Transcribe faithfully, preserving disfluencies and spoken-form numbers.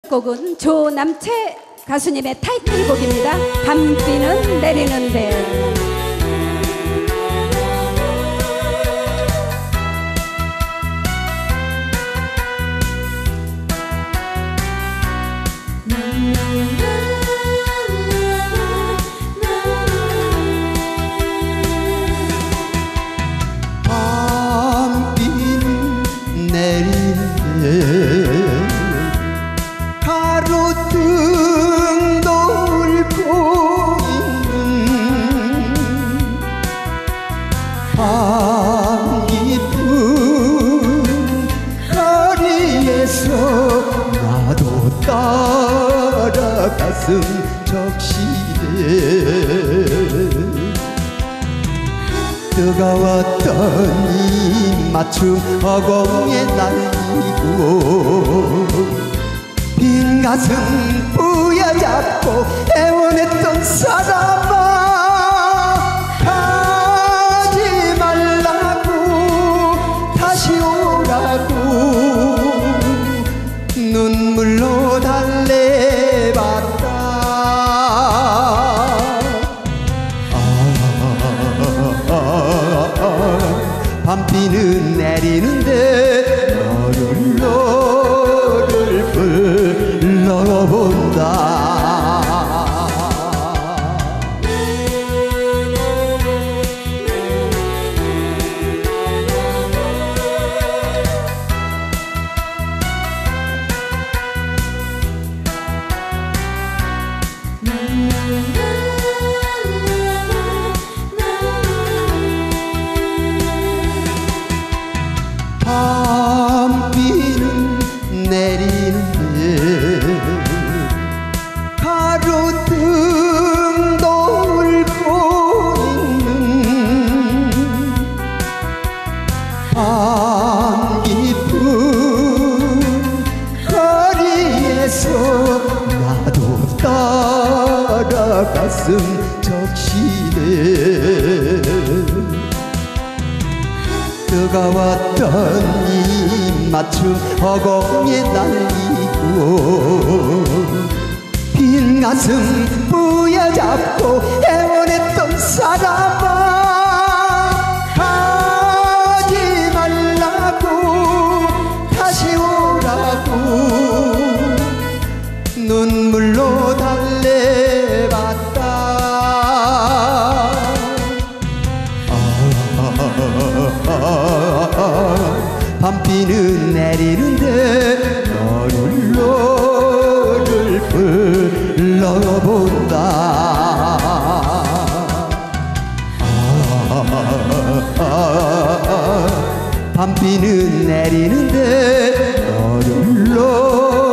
곡은 조남채 가수님의 타이틀곡입니다. 밤비는 내리는데. 가로등도 울고 있는 밤 깊은 거리에서 나도 따라 가슴 적시네. 뜨거웠던 이 맞춤 허공에 날리고 빈 가슴 부여잡고 애원했던 사람아, 가지 말라고 다시 오라고 눈물로 달래봤다. 밤비는 내리는데 너를 너를 불러본다. 밤비는 내리는데 가로등도 울고 있는 밤 깊은 거리에서 나도 따라 가슴 적시네. 뜨거웠던 이 맞춤 허공에 날리고 빈 가슴 부여잡고 애원했던 사람아, 가지 말라고 다시 오라고 눈물로 달래봤다. 밤비는 내리는데 너를 너를 불러본다. 밤비는 내리는데 너를 너